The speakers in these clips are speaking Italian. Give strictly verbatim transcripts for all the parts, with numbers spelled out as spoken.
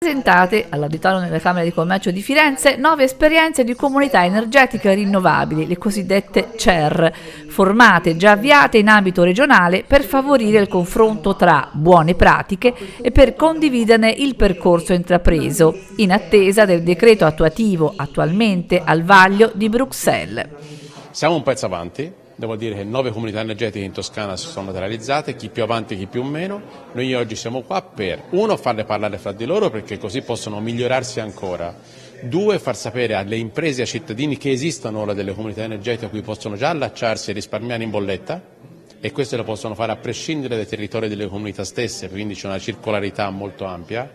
Presentate all'Auditorium della Camera di Commercio di Firenze nove esperienze di comunità energetica rinnovabili, le cosiddette C E R, formate già avviate in ambito regionale per favorire il confronto tra buone pratiche e per condividerne il percorso intrapreso, in attesa del decreto attuativo attualmente al vaglio di Bruxelles. Siamo un pezzo avanti. Devo dire che nove comunità energetiche in Toscana si sono realizzate, chi più avanti chi più meno. Noi oggi siamo qua per, uno, farle parlare fra di loro perché così possono migliorarsi ancora, due, far sapere alle imprese e ai cittadini che esistono ora delle comunità energetiche a cui possono già allacciarsi e risparmiare in bolletta, e questo lo possono fare a prescindere dai territori delle comunità stesse, quindi c'è una circolarità molto ampia.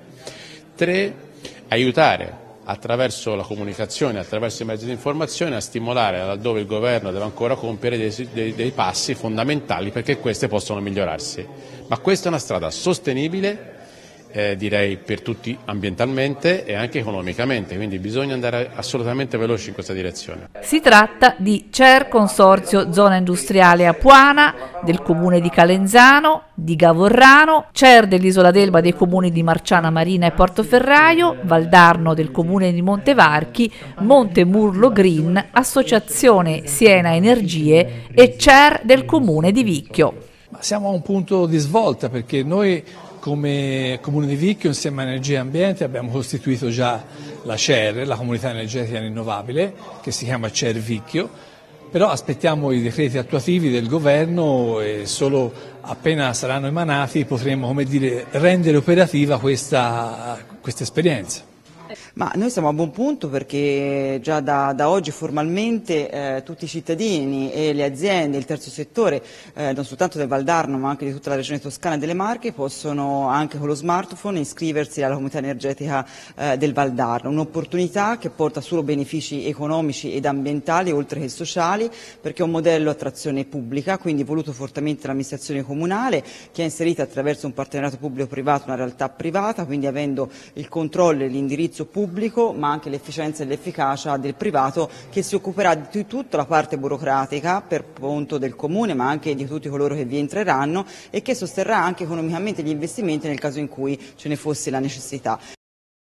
Tre, aiutare attraverso la comunicazione, attraverso i mezzi di informazione, a stimolare laddove il governo deve ancora compiere dei, dei, dei passi fondamentali perché queste possono migliorarsi. Ma questa è una strada sostenibile, eh, direi per tutti ambientalmente e anche economicamente, quindi bisogna andare assolutamente veloci in questa direzione. Si tratta di C E R Consorzio Zona Industriale Apuana, del Comune di Calenzano, di Gavorrano, C E R dell'Isola d'Elba dei comuni di Marciana Marina e Portoferraio, Valdarno del Comune di Montevarchi, Montemurlo Green, Associazione Siena Energie e C E R del Comune di Vicchio. Ma siamo a un punto di svolta perché noi come Comune di Vicchio insieme a Energia e Ambiente abbiamo costituito già la C E R, la Comunità Energetica Rinnovabile, che si chiama C E R Vicchio, però aspettiamo i decreti attuativi del governo e solo appena saranno emanati potremo, come dire, rendere operativa questa, questa esperienza. Ma noi siamo a buon punto perché già da, da oggi formalmente eh, tutti i cittadini e le aziende, il terzo settore, eh, non soltanto del Valdarno ma anche di tutta la regione toscana e delle Marche, possono anche con lo smartphone iscriversi alla comunità energetica eh, del Valdarno, un'opportunità che porta solo benefici economici ed ambientali oltre che sociali, perché è un modello a trazione pubblica, quindi voluto fortemente dall'amministrazione comunale che ha inserito attraverso un partenariato pubblico-privato una realtà privata, quindi avendo il controllo e l'indirizzo pubblico ma anche l'efficienza e l'efficacia del privato che si occuperà di tutta la parte burocratica per conto del comune ma anche di tutti coloro che vi entreranno e che sosterrà anche economicamente gli investimenti nel caso in cui ce ne fosse la necessità.